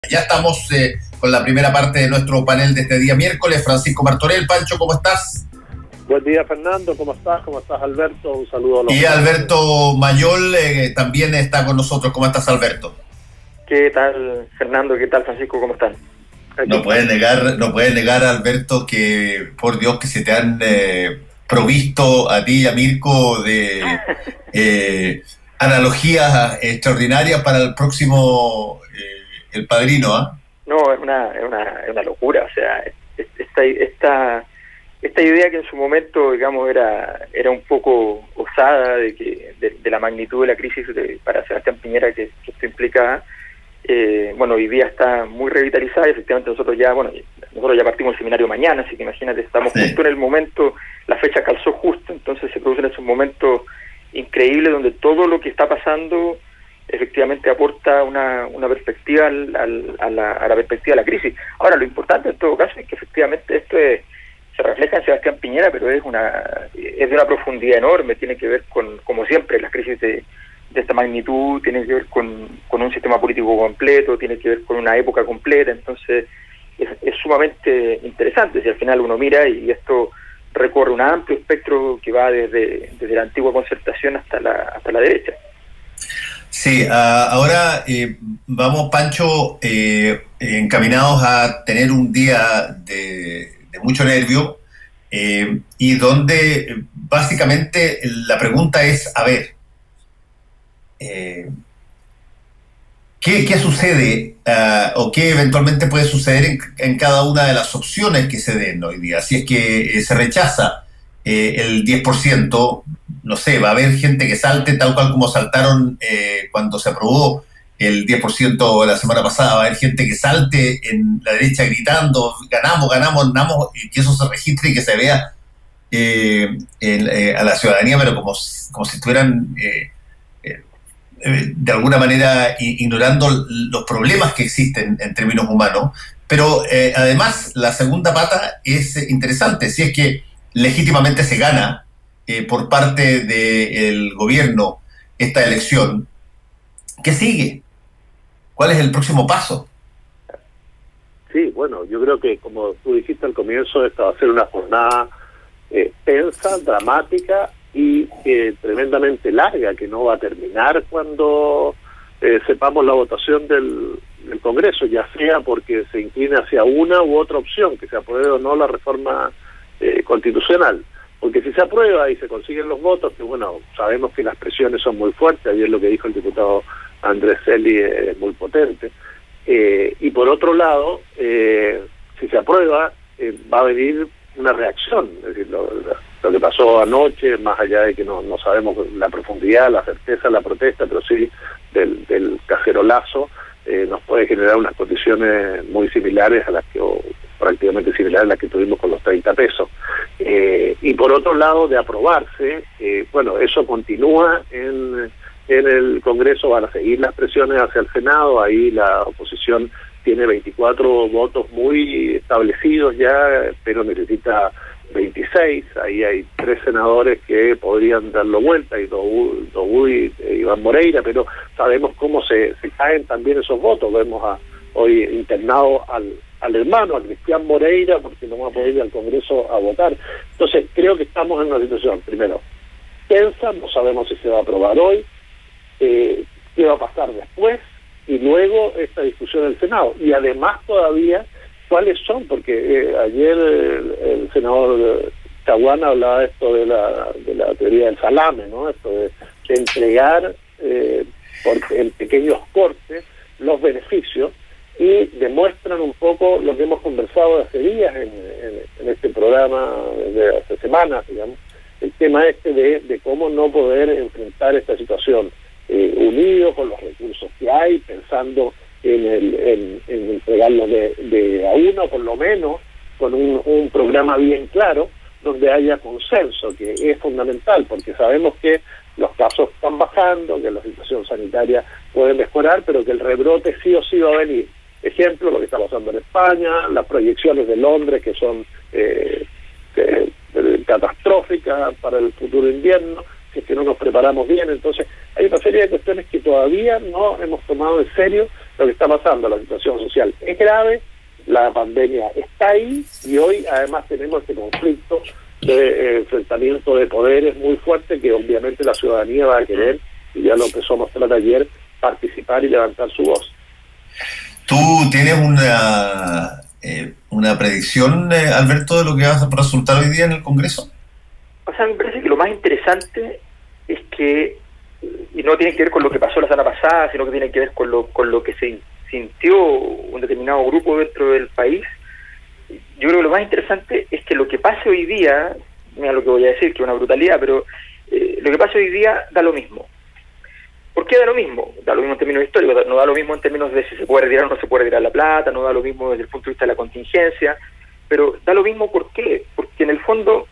Ya estamos con la primera parte de nuestro panel de este día miércoles. Francisco Martorell. Pancho, ¿cómo estás? Buen día, Fernando. ¿Cómo estás? ¿Cómo estás, Alberto? Un saludo a los... Y Alberto Mayol también está con nosotros. ¿Cómo estás, Alberto? ¿Qué tal, Fernando? ¿Qué tal, Francisco? ¿Cómo están? No puedes negar, Alberto, que por Dios que se te han provisto a ti y a Mirko de analogías extraordinarias para el próximo El Padrino, ¿ah? No, es una locura. O sea, esta idea que en su momento, digamos, era un poco osada de la magnitud de la crisis para Sebastián Piñera que esto implicaba. Hoy día está muy revitalizada y efectivamente nosotros ya partimos el seminario mañana, así que imagínate, estamos justo en el momento, la fecha calzó justo, entonces se producen esos momentos increíbles donde todo lo que está pasando efectivamente aporta una perspectiva a la perspectiva de la crisis. Ahora, lo importante en todo caso es que efectivamente esto se refleja en Sebastián Piñera, pero es de una profundidad enorme, tiene que ver con, como siempre, las crisis de esta magnitud, tiene que ver con un sistema político completo, tiene que ver con una época completa, entonces es sumamente interesante si al final uno mira y esto recorre un amplio espectro que va desde la antigua concertación hasta la derecha. Sí, ahora vamos, Pancho, encaminados a tener un día de mucho nervio y donde básicamente la pregunta es, a ver, ¿qué sucede o qué eventualmente puede suceder en cada una de las opciones que se den hoy día? Si es que se rechaza el 10%, no sé, va a haber gente que salte tal cual como saltaron cuando se aprobó el 10% la semana pasada, va a haber gente que salte en la derecha gritando, ganamos, y que eso se registre y que se vea a la ciudadanía, pero como si estuvieran de alguna manera ignorando los problemas que existen en términos humanos. Pero además la segunda pata es interesante, si es que legítimamente se gana por parte del gobierno esta elección, ¿qué sigue? ¿Cuál es el próximo paso? Sí, bueno, yo creo que como tú dijiste al comienzo, esta va a ser una jornada tensa, dramática y tremendamente larga, que no va a terminar cuando sepamos la votación del Congreso, ya sea porque se incline hacia una u otra opción, que se apruebe o no la reforma constitucional. Porque si se aprueba y se consiguen los votos, que bueno, sabemos que las presiones son muy fuertes, ayer lo que dijo el diputado Andrés Celi es muy potente, y por otro lado, si se aprueba, va a venir una reacción, es decir, lo que pasó anoche, más allá de que no sabemos la profundidad, la certeza, la protesta, pero sí del cacerolazo, nos puede generar unas condiciones muy similares a las que, o prácticamente similares a las que tuvimos con los 30 pesos. Y por otro lado, de aprobarse, eso continúa en el Congreso, van a seguir las presiones hacia el Senado, ahí la oposición tiene 24 votos muy establecidos ya, pero necesita 26, ahí hay 3 senadores que podrían darlo vuelta, y Dobú y Iván Moreira, pero sabemos cómo se caen también esos votos. Vemos hoy internado al hermano, a Cristian Moreira, porque no va a poder ir al Congreso a votar. Entonces creo que estamos en una situación, primero, tensa, no sabemos si se va a aprobar hoy, qué va a pasar después, y luego esta discusión del Senado, y además todavía cuáles son, porque ayer el senador Caguán hablaba de esto de la teoría del salame, ¿no? Esto de entregar en pequeños cortes los beneficios, y demuestran un poco lo que hemos conversado hace días en este programa, desde hace semanas, digamos, el tema de cómo no poder enfrentar esta situación unidos con los recursos que hay, pensando en entregarlos de a uno, por lo menos, con un programa bien claro, donde haya consenso, que es fundamental, porque sabemos que los casos están bajando, que la situación sanitaria puede mejorar, pero que el rebrote sí o sí va a venir. Ejemplo, lo que está pasando en España, las proyecciones de Londres, que son catastróficas para el futuro invierno, si es que no nos preparamos bien. Entonces hay una serie de cuestiones que todavía no hemos tomado en serio lo que está pasando, la situación social es grave, la pandemia está ahí y hoy además tenemos este conflicto de enfrentamiento de poderes muy fuerte que obviamente la ciudadanía va a querer, y ya lo empezó a mostrar ayer, participar y levantar su voz. ¿Tú tienes una predicción, Alberto, de lo que va a resultar hoy día en el Congreso? O sea, me parece que lo más interesante es que, y no tiene que ver con lo que pasó la semana pasada, sino que tiene que ver con lo que se sintió un determinado grupo dentro del país. Yo creo que lo más interesante es que lo que pase hoy día, mira lo que voy a decir, que es una brutalidad, pero lo que pase hoy día da lo mismo. ¿Por qué da lo mismo? Da lo mismo en términos históricos, no da lo mismo en términos de si se puede retirar o no se puede retirar la plata, no da lo mismo desde el punto de vista de la contingencia, pero da lo mismo ¿por qué? Porque en el fondo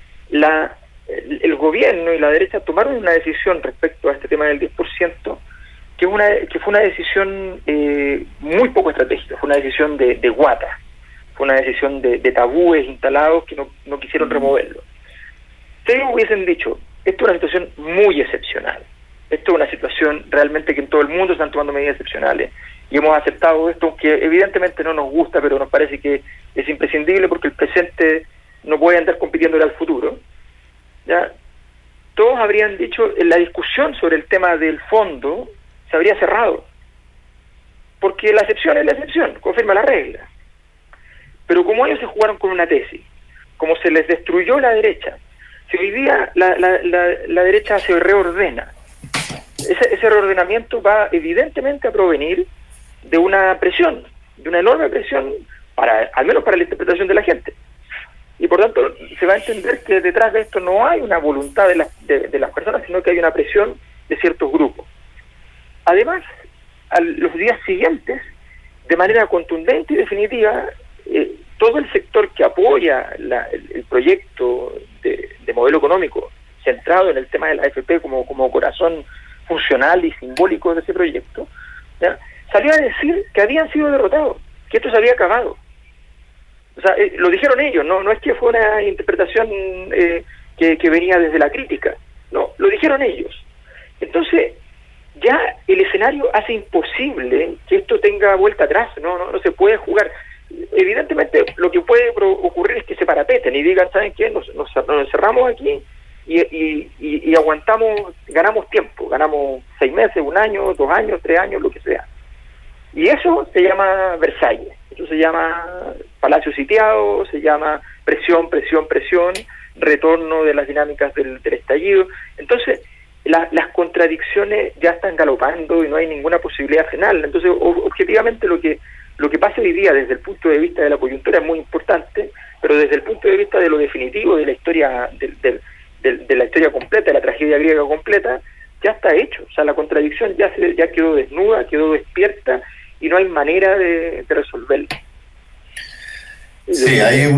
el gobierno y la derecha tomaron una decisión respecto a este tema del 10%, que fue una decisión muy poco estratégica, fue una decisión de guata, fue una decisión de tabúes instalados que no quisieron removerlo. Si ellos hubiesen dicho, esto es una situación muy excepcional, esto es una situación realmente que en todo el mundo están tomando medidas excepcionales, y hemos aceptado esto, aunque evidentemente no nos gusta, pero nos parece que es imprescindible porque el presente no puede andar compitiendo al futuro, ¿ya? Todos habrían dicho, en la discusión sobre el tema del fondo se habría cerrado, porque la excepción es la excepción, confirma la regla. Pero como ellos se jugaron con una tesis, como se les destruyó la derecha, si hoy día la derecha se reordena, ese reordenamiento va evidentemente a provenir de una presión, de una enorme presión, al menos para la interpretación de la gente. Y por tanto se va a entender que detrás de esto no hay una voluntad de las personas, sino que hay una presión de ciertos grupos. Además, los días siguientes, de manera contundente y definitiva, todo el sector que apoya el proyecto de modelo económico centrado en el tema de la AFP como corazón funcional y simbólico de ese proyecto, ¿ya?, salió a decir que habían sido derrotados, que esto se había acabado. O sea, lo dijeron ellos, no es que fue una interpretación que venía desde la crítica, no, lo dijeron ellos. Entonces, ya el escenario hace imposible que esto tenga vuelta atrás, no se puede jugar. Evidentemente, lo que puede ocurrir es que se parapeten y digan, ¿saben qué? Nos encerramos aquí y aguantamos, ganamos tiempo, ganamos 6 meses, 1 año, 2 años, 3 años, lo que sea. Y eso se llama Versalles, eso se llama palacio sitiado, se llama presión, retorno de las dinámicas del estallido. Entonces, las contradicciones ya están galopando y no hay ninguna posibilidad final. Entonces, objetivamente lo que pasa hoy día desde el punto de vista de la coyuntura es muy importante, pero desde el punto de vista de lo definitivo de la historia de la historia completa, de la tragedia griega completa, ya está hecho. O sea, la contradicción ya quedó desnuda, quedó despierta y no hay manera de resolverlo. Sí, ahí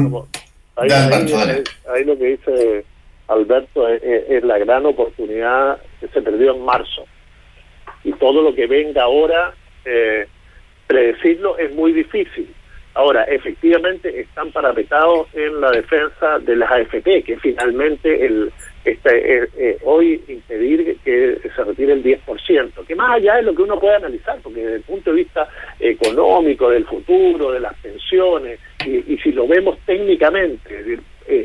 lo que dice Alberto es la gran oportunidad que se perdió en marzo. Y todo lo que venga ahora, predecirlo es muy difícil. Ahora, efectivamente, están parapetados en la defensa de las AFP, que finalmente hoy impedir que se retire el 10%, que más allá de lo que uno puede analizar, porque desde el punto de vista económico, del futuro, de las pensiones, y si lo vemos técnicamente,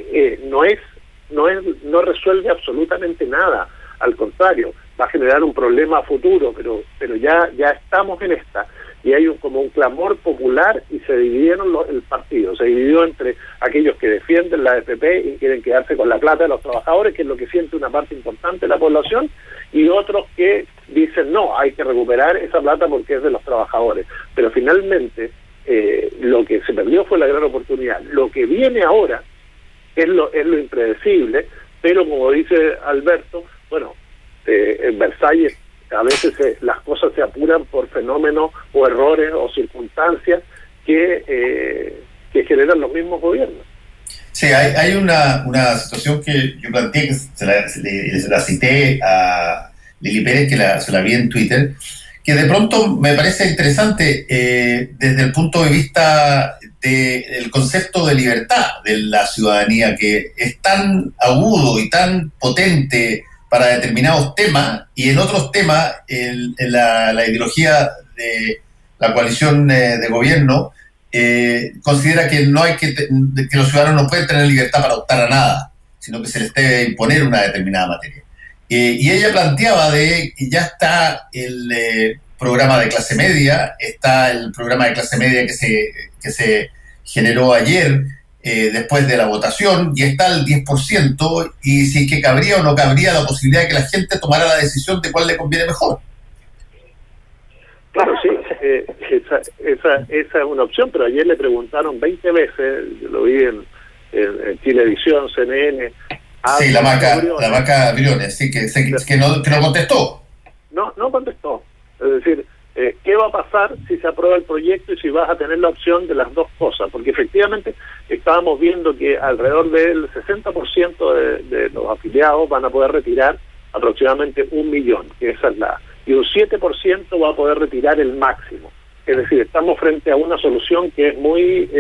no resuelve absolutamente nada. Al contrario, va a generar un problema a futuro, pero ya estamos en esta. Y hay como un clamor popular y se dividieron el partido. Se dividió entre aquellos que defienden la AFP y quieren quedarse con la plata de los trabajadores, que es lo que siente una parte importante de la población, y otros que dicen no, hay que recuperar esa plata porque es de los trabajadores. Pero finalmente lo que se perdió fue la gran oportunidad. Lo que viene ahora es lo impredecible, pero como dice Alberto, bueno, en Versalles a veces las cosas se apuran por fenómenos o errores o circunstancias que generan los mismos gobiernos. Sí, hay una situación que yo planteé, que se la cité a Lili Pérez, que se la vi en Twitter, que de pronto me parece interesante desde el punto de vista del concepto de libertad de la ciudadanía, que es tan agudo y tan potente para determinados temas, y en otros temas la ideología la coalición de gobierno, considera que no hay que los ciudadanos no pueden tener libertad para optar a nada, sino que se les debe imponer una determinada materia. Y ella planteaba de que ya está el programa de clase media, está el programa de clase media que se generó ayer después de la votación, y está el 10%, y si es que cabría o no cabría la posibilidad de que la gente tomara la decisión de cuál le conviene mejor. Claro, sí, esa es una opción, pero ayer le preguntaron 20 veces, yo lo vi en Chilevisión, CNN. Sí, la vaca Briones, sí, que no contestó. No contestó. Es decir, ¿qué va a pasar si se aprueba el proyecto y si vas a tener la opción de las dos cosas? Porque efectivamente estábamos viendo que alrededor del 60% de los afiliados van a poder retirar aproximadamente 1 millón, que esa es y un 7% va a poder retirar el máximo. Es decir, estamos frente a una solución que es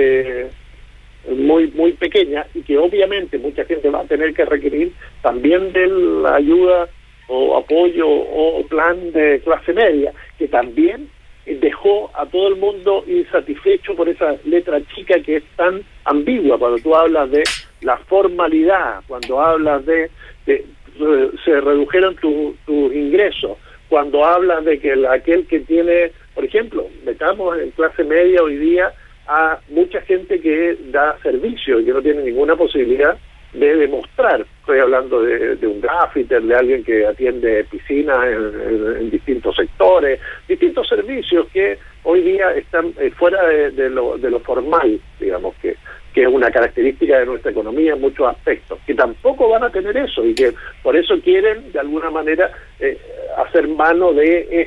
muy pequeña y que obviamente mucha gente va a tener que requerir también de la ayuda o apoyo o plan de clase media, que también dejó a todo el mundo insatisfecho por esa letra chica que es tan ambigua. Cuando tú hablas de la formalidad, cuando hablas de se redujeron tus ingresos, cuando hablas de que aquel que tiene, por ejemplo, metamos en clase media hoy día a mucha gente que da servicio y que no tiene ninguna posibilidad de demostrar. Estoy hablando de un graffiter, de alguien que atiende piscinas en distintos sectores, distintos servicios que hoy día están fuera de lo formal, digamos, que es una característica de nuestra economía en muchos aspectos, que tampoco van a tener eso y que por eso quieren de alguna manera hacer mano de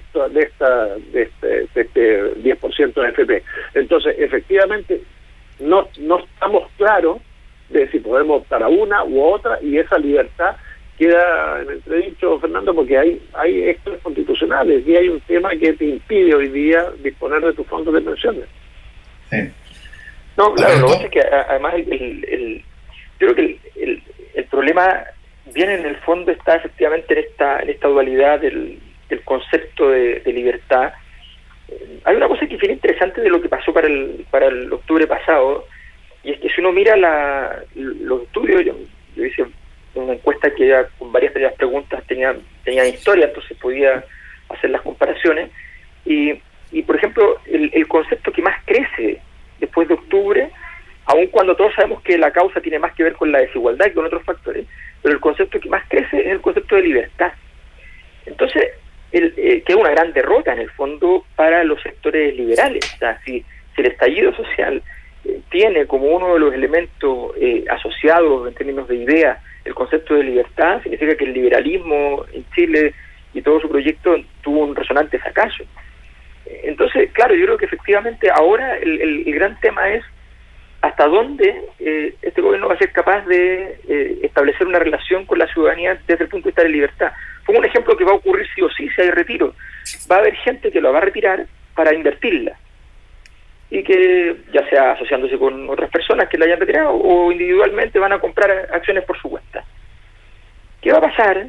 este 10% de FP. Entonces, efectivamente, no estamos claros de si podemos optar a una u otra, y esa libertad queda en entredicho, Fernando, porque hay extras constitucionales y hay un tema que te impide hoy día disponer de tus fondos de pensiones. Sí. No, claro, lo que pasa es que además yo creo que el problema viene en el fondo, está efectivamente en esta dualidad del concepto de libertad. Hay una cosa que es bien interesante de lo que pasó para el octubre pasado, y es que si uno mira los estudios, yo hice una encuesta que ya con varias de las preguntas tenían historia, entonces podía hacer las comparaciones, y por ejemplo, el concepto que más crece después de octubre, aun cuando todos sabemos que la causa tiene más que ver con la desigualdad y con otros factores, pero el concepto que más crece es el concepto de libertad. Entonces, que es una gran derrota en el fondo para los sectores liberales. O sea, si el estallido social tiene como uno de los elementos asociados en términos de idea el concepto de libertad, significa que el liberalismo en Chile y todo su proyecto tuvo un resonante fracaso. Entonces, claro, yo creo que efectivamente ahora el gran tema es hasta dónde este gobierno va a ser capaz de establecer una relación con la ciudadanía desde el punto de vista de libertad. Pongo un ejemplo que va a ocurrir sí o sí si hay retiro. Va a haber gente que lo va a retirar para invertirla, y que ya sea asociándose con otras personas que la hayan retirado o individualmente van a comprar acciones por su cuenta. ¿Qué va a pasar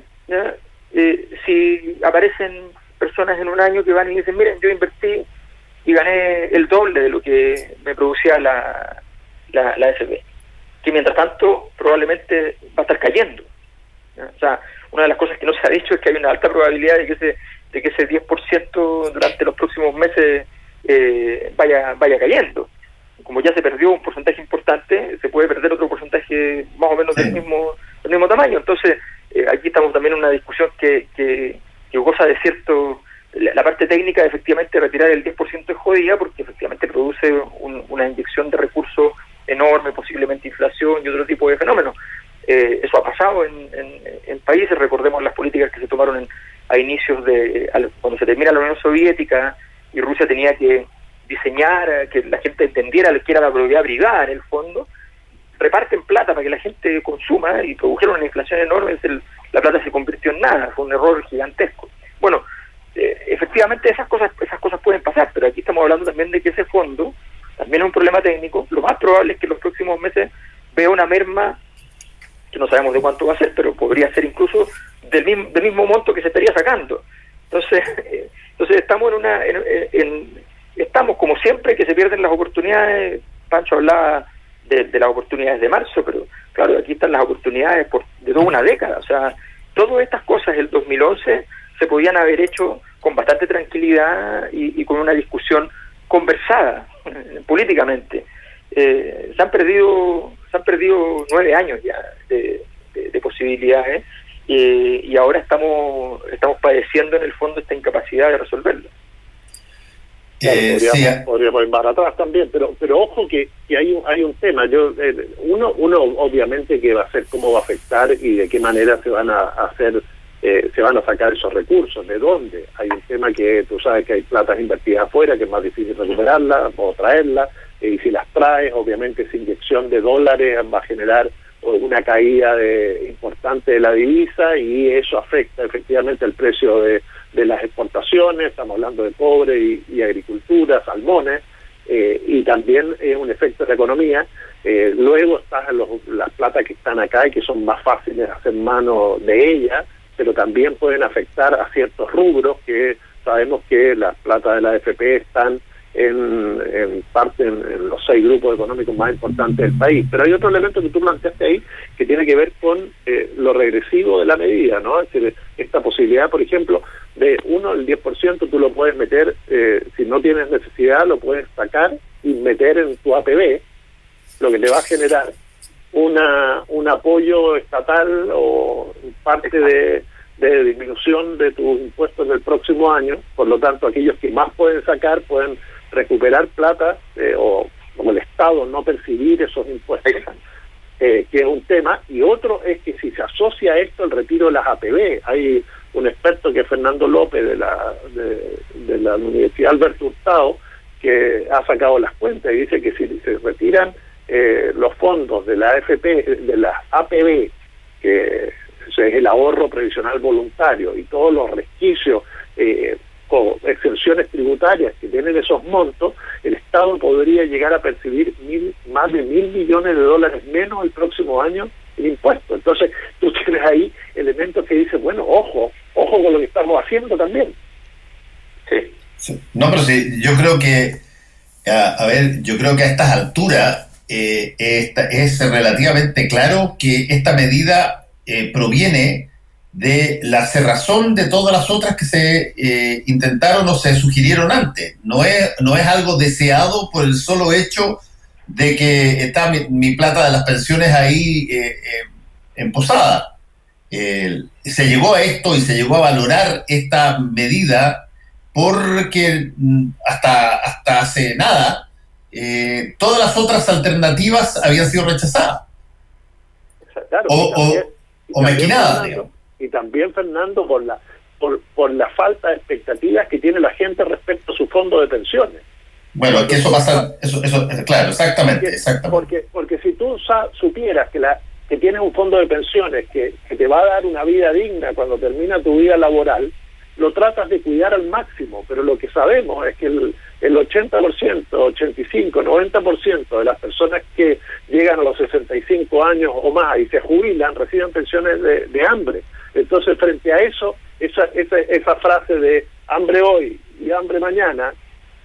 si aparecen personas en un año que van y dicen, miren, yo invertí y gané el doble de lo que me producía la AFP, que mientras tanto probablemente va a estar cayendo? O sea, una de las cosas que no se ha dicho es que hay una alta probabilidad de que ese 10% durante los próximos meses vaya cayendo. Como ya se perdió un porcentaje importante, se puede perder otro porcentaje más o menos del mismo tamaño. Entonces, aquí estamos también en una discusión que goza de cierto... La parte técnica, efectivamente, retirar el 10% es jodida porque efectivamente produce una inyección de recursos enorme, posiblemente inflación y otro tipo de fenómenos. Eso ha pasado en países. Recordemos las políticas que se tomaron a inicios cuando se termina la Unión Soviética y Rusia tenía que diseñar, que la gente entendiera que era la propiedad privada en el fondo. Reparten plata para que la gente consuma y produjeron una inflación enorme. La plata se convirtió en nada, fue un error gigantesco. Bueno, efectivamente esas cosas pueden pasar, pero aquí estamos hablando también de que ese fondo también es un problema técnico. Lo más probable es que en los próximos meses vea una merma que no sabemos de cuánto va a ser, pero podría ser incluso del mismo monto que se estaría sacando. Entonces estamos estamos como siempre, que se pierden las oportunidades. Pancho hablaba de las oportunidades de marzo, pero claro, aquí están las oportunidades de toda una década. O sea, todas estas cosas del 2011 se podían haber hecho con bastante tranquilidad y con una discusión conversada políticamente. Se han perdido 9 años ya de posibilidades, y ahora estamos padeciendo en el fondo esta incapacidad de resolverlo. Claro, podríamos ir más atrás también, pero ojo que hay un tema. Uno obviamente que va a ser cómo va a afectar y de qué manera se van a hacer, se van a sacar esos recursos, de dónde. Hay un tema que tú sabes que hay platas invertidas afuera, que es más difícil recuperarlas o traerlas, y si las traes, obviamente esa inyección de dólares va a generar una caída importante de la divisa, y eso afecta efectivamente el precio de las exportaciones. Estamos hablando de cobre y agricultura, salmones, y también es un efecto de la economía. Luego están las platas que están acá y que son más fáciles de hacer mano de ellas, pero también pueden afectar a ciertos rubros que sabemos que las platas de la AFP están en parte en los 6 grupos económicos más importantes del país. Pero hay otro elemento que tú planteaste ahí que tiene que ver con lo regresivo de la medida, ¿no? Es decir, esta posibilidad, por ejemplo, de el 10% tú lo puedes meter, si no tienes necesidad, lo puedes sacar y meter en tu APB, lo que te va a generar un apoyo estatal o parte de disminución de tus impuestos del próximo año. Por lo tanto, aquellos que más pueden sacar pueden recuperar plata, o como el Estado no percibir esos impuestos, que es un tema. Y otro es que si se asocia a esto el retiro de las APB, hay un experto que es Fernando López de la Universidad Alberto Hurtado, que ha sacado las cuentas y dice que si se retiran los fondos de la AFP, de las APB, que es el ahorro previsional voluntario, y todos los resquicios o exenciones tributarias que tienen esos montos, el Estado podría llegar a percibir más de $1.000 millones menos el próximo año en impuestos. Entonces tú tienes ahí elementos que dicen, bueno, ojo con lo que estamos haciendo también. Sí. No, pero sí, yo creo que yo creo que a estas alturas es relativamente claro que esta medida proviene de la cerrazón de todas las otras que se intentaron o se sugirieron antes. No es algo deseado por el solo hecho de que está mi plata de las pensiones ahí en posada. Se llegó a esto y se llegó a valorar esta medida porque hasta hace nada todas las otras alternativas habían sido rechazadas. Claro, o maquinadas, digamos. Y también, Fernando, por la falta de expectativas que tiene la gente respecto a su fondo de pensiones. Bueno, es que eso pasa, eso claro, exactamente. Porque si tú supieras que tienes un fondo de pensiones que te va a dar una vida digna cuando termina tu vida laboral, lo tratas de cuidar al máximo, pero lo que sabemos es que el 80%, 85%, 90% de las personas que llegan a los 65 años o más y se jubilan reciben pensiones de hambre. Entonces, frente a eso, esa frase de hambre hoy y hambre mañana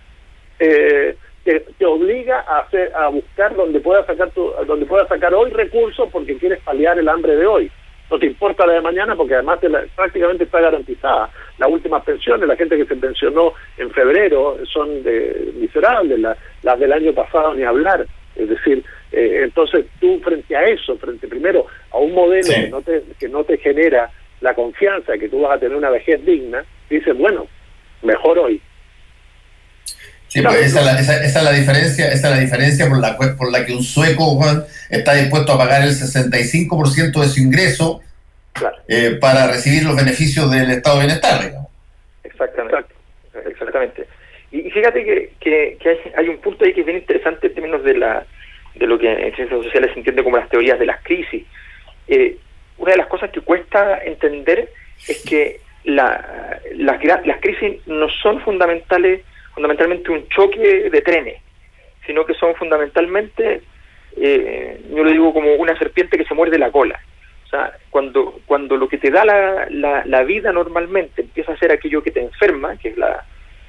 te obliga a buscar donde puedas sacar hoy recursos, porque quieres paliar el hambre de hoy. No te importa la de mañana, porque además prácticamente está garantizada. Las últimas pensiones, la gente que se pensionó en febrero son miserables, las del año pasado ni hablar. Es decir, entonces tú frente a eso, primero a un modelo que no te genera la confianza de que tú vas a tener una vejez digna, dices, bueno, mejor hoy. Sí, pues esa es la diferencia por la que un sueco, Juan, está dispuesto a pagar el 65% de su ingreso, claro, para recibir los beneficios del estado de bienestar, digamos. Exactamente. Y fíjate que hay un punto ahí que es bien interesante en términos de lo que en ciencias sociales se entiende como las teorías de las crisis. Una de las cosas que cuesta entender es que las crisis no son fundamentalmente un choque de trenes, sino que son fundamentalmente, yo lo digo como una serpiente que se muerde la cola. O sea, cuando lo que te da la vida normalmente empieza a ser aquello que te enferma, que es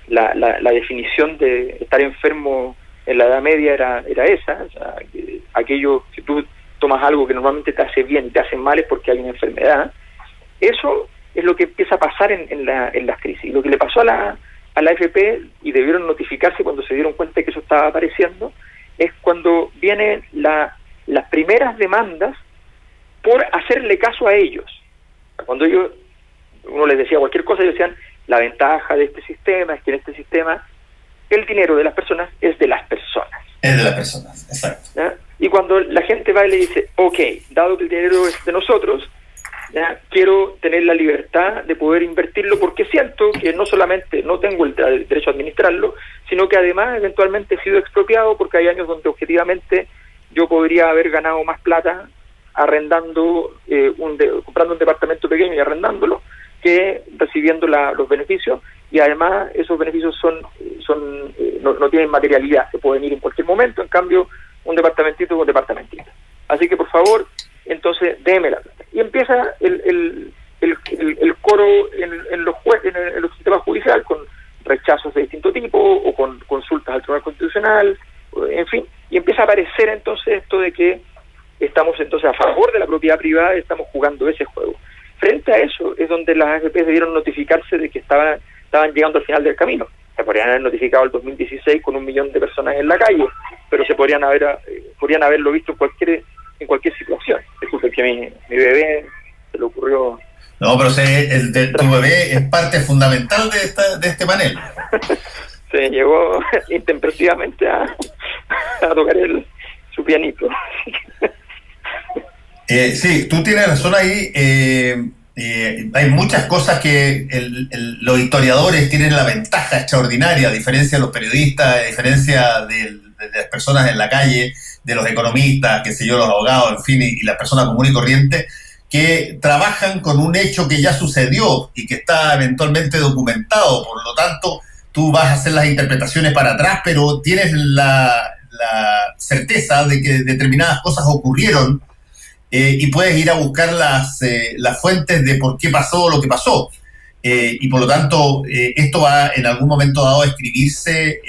la definición de estar enfermo en la Edad Media era esa, o sea, aquello, si tú tomas algo que normalmente te hace bien y te hace mal es porque hay una enfermedad. Eso es lo que empieza a pasar en las crisis. Lo que le pasó a la AFP, y debieron notificarse cuando se dieron cuenta de que eso estaba apareciendo, es cuando vienen las primeras demandas por hacerle caso a ellos. Cuando uno les decía cualquier cosa, ellos decían, la ventaja de este sistema es que en este sistema el dinero de las personas es de las personas. Es de las personas, exacto. ¿Ya? Y cuando la gente va y le dice, ok, dado que el dinero es de nosotros, ¿ya?, quiero tener la libertad de poder invertirlo porque siento que no solamente no tengo el derecho a administrarlo, sino que además eventualmente he sido expropiado porque hay años donde objetivamente yo podría haber ganado más plata arrendando, comprando un departamento pequeño y arrendándolo, que recibiendo los beneficios, y además esos beneficios no tienen materialidad, se pueden ir en cualquier momento, en cambio un departamentito es un departamentito. Así que por favor, entonces déme la plata. Y empieza el coro en los sistemas judiciales con rechazos de distinto tipo o con consultas al Tribunal Constitucional, en fin, y empieza a aparecer entonces esto de que estamos entonces a favor de la propiedad privada y estamos jugando ese juego. Frente a eso es donde las AFP debieron notificarse de que estaban llegando al final del camino. Se podrían haber notificado el 2016 con 1 millón de personas en la calle, pero se podrían haberlo visto en cualquier situación. Disculpe que mi bebé se le ocurrió. No, pero tu bebé es parte fundamental de este panel. Se llegó intempestivamente a tocar su pianito. Sí, tú tienes razón ahí. Hay muchas cosas que los historiadores tienen la ventaja extraordinaria, a diferencia de los periodistas, a diferencia de las personas en la calle, de los economistas, qué sé yo, los abogados, en fin, y las personas comunes y corrientes, que trabajan con un hecho que ya sucedió y que está eventualmente documentado. Por lo tanto, tú vas a hacer las interpretaciones para atrás, pero tienes la certeza de que determinadas cosas ocurrieron, y puedes ir a buscar las fuentes de por qué pasó lo que pasó. Y por lo tanto, esto va en algún momento dado a escribirse,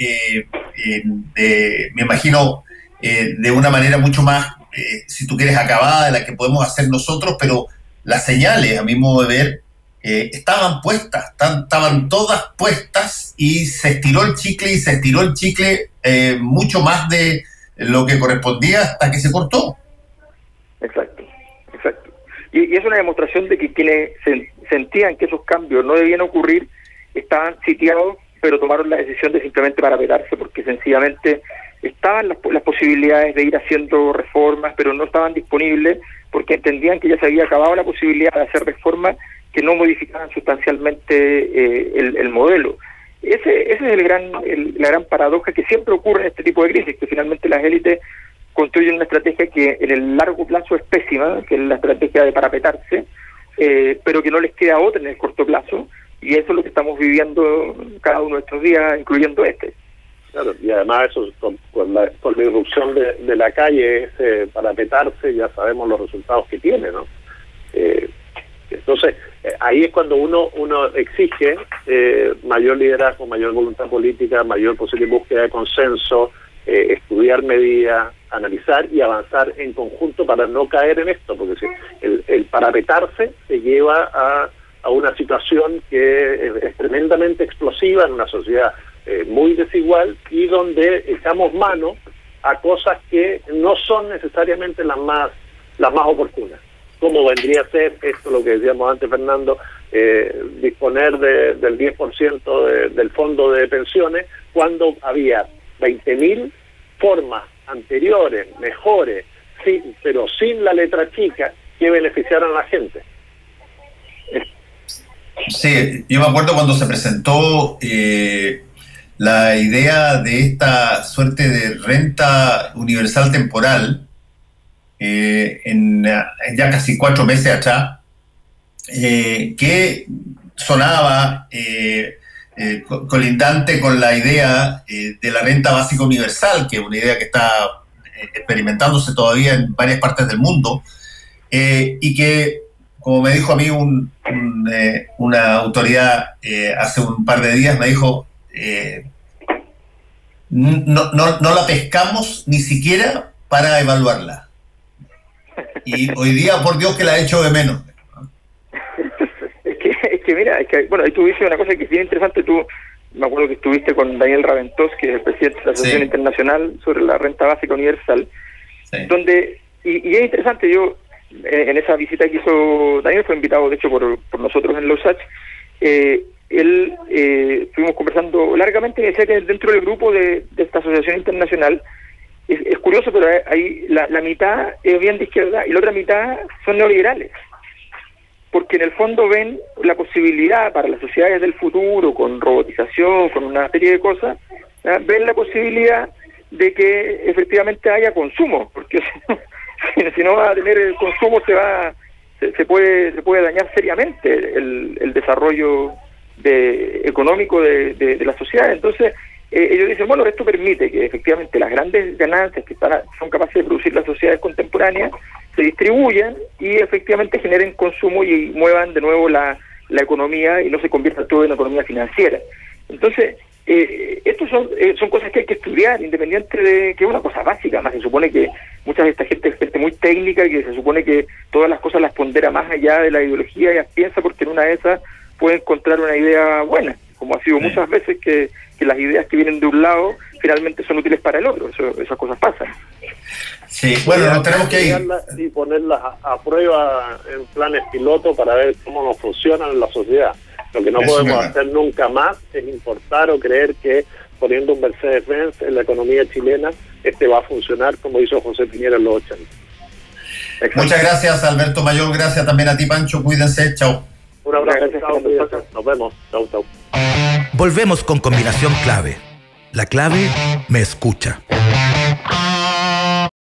me imagino, de una manera mucho más, si tú quieres, acabada de la que podemos hacer nosotros, pero las señales, a mi modo de ver, estaban puestas, estaban todas puestas, y se estiró el chicle mucho más de lo que correspondía hasta que se cortó. Exacto. Y es una demostración de que quienes sentían que esos cambios no debían ocurrir estaban sitiados, pero tomaron la decisión de simplemente parapetarse, porque sencillamente estaban las posibilidades de ir haciendo reformas, pero no estaban disponibles porque entendían que ya se había acabado la posibilidad de hacer reformas que no modificaran sustancialmente el modelo. Ese es la gran paradoja que siempre ocurre en este tipo de crisis, que finalmente las élites construyen una estrategia que en el largo plazo es pésima, que es la estrategia de parapetarse, pero que no les queda otra en el corto plazo, y eso es lo que estamos viviendo cada uno de estos días, incluyendo este. Claro, y además eso con la irrupción de la calle, parapetarse, ya sabemos los resultados que tiene, ¿no? Entonces, ahí es cuando uno exige mayor liderazgo, mayor voluntad política, mayor posible búsqueda de consenso, estudiar medidas, analizar y avanzar en conjunto para no caer en esto, porque si el parapetarse te lleva a una situación que es tremendamente explosiva en una sociedad muy desigual, y donde echamos mano a cosas que no son necesariamente las más oportunas, como vendría a ser esto, lo que decíamos antes, Fernando, disponer del 10% del fondo de pensiones, cuando había 20.000 formas anteriores, mejores, sí, pero sin la letra chica, que beneficiaran a la gente. Sí, yo me acuerdo cuando se presentó la idea de esta suerte de renta universal temporal, en ya casi 4 meses atrás, que sonaba colindante con la idea de la renta básica universal, que es una idea que está experimentándose todavía en varias partes del mundo, y que, como me dijo a mí una autoridad hace un par de días, me dijo, no la pescamos ni siquiera para evaluarla. Y hoy día, por Dios, que la echo de menos. Es que mira, bueno, ahí tú dices una cosa que es bien interesante. Tú, me acuerdo que estuviste con Daniel Raventós, que es el presidente de la Asociación Internacional sobre la Renta Básica Universal, donde, y es interesante, yo, en esa visita que hizo Daniel, fue invitado de hecho por nosotros en Lausach, él estuvimos conversando largamente y decía que dentro del grupo de esta Asociación Internacional, es curioso, pero ahí la mitad es bien de izquierda y la otra mitad son neoliberales, porque en el fondo ven la posibilidad para las sociedades del futuro, con robotización, con una serie de cosas, ven la posibilidad de que efectivamente haya consumo, porque si no va a tener el consumo se puede dañar seriamente el desarrollo económico de la sociedad. Entonces ellos dicen, bueno, esto permite que efectivamente las grandes ganancias que son capaces de producir las sociedades contemporáneas se distribuyan y efectivamente generen consumo y muevan de nuevo la economía y no se convierta todo en una economía financiera. Entonces, estos son cosas que hay que estudiar, independiente de que es una cosa básica. Además, se supone que mucha de esta gente es gente muy técnica y que se supone que todas las cosas las pondera más allá de la ideología y las piensa, porque en una de esas puede encontrar una idea buena, como ha sido muchas veces que las ideas que vienen de un lado finalmente son útiles para el otro. Esas cosas pasan. Sí, bueno, nos tenemos que ir. Y ponerlas a prueba en planes piloto para ver cómo nos funcionan en la sociedad. Lo que no podemos hacer nunca más es importar o creer que poniendo un Mercedes-Benz en la economía chilena, va a funcionar como hizo José Piñera en los 80. Muchas gracias, Alberto Mayor. Gracias también a ti, Pancho. Cuídense. Chao. Un abrazo. Nos vemos. Chau. Volvemos con Combinación Clave. La clave me escucha.